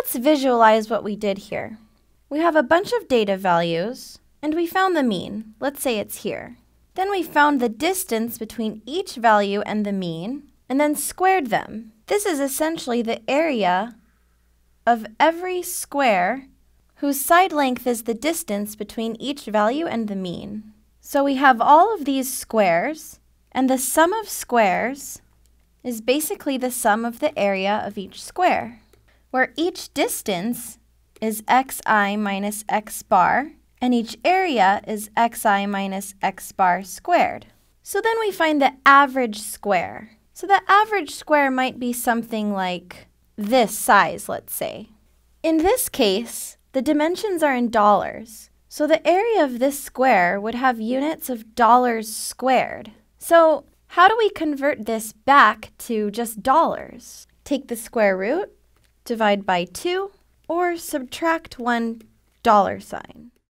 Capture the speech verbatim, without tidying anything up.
let's visualize what we did here. We have a bunch of data values, and we found the mean. Let's say it's here. Then we found the distance between each value and the mean, and then squared them. This is essentially the area of every square whose side length is the distance between each value and the mean. So we have all of these squares, and the sum of squares is basically the sum of the area of each square, where each distance is xi minus x bar, and each area is xi minus x bar squared. So then we find the average square. So the average square might be something like this size, let's say. In this case, the dimensions are in dollars, so the area of this square would have units of dollars squared. So how do we convert this back to just dollars? Take the square root, divide by two, or subtract one dollar sign.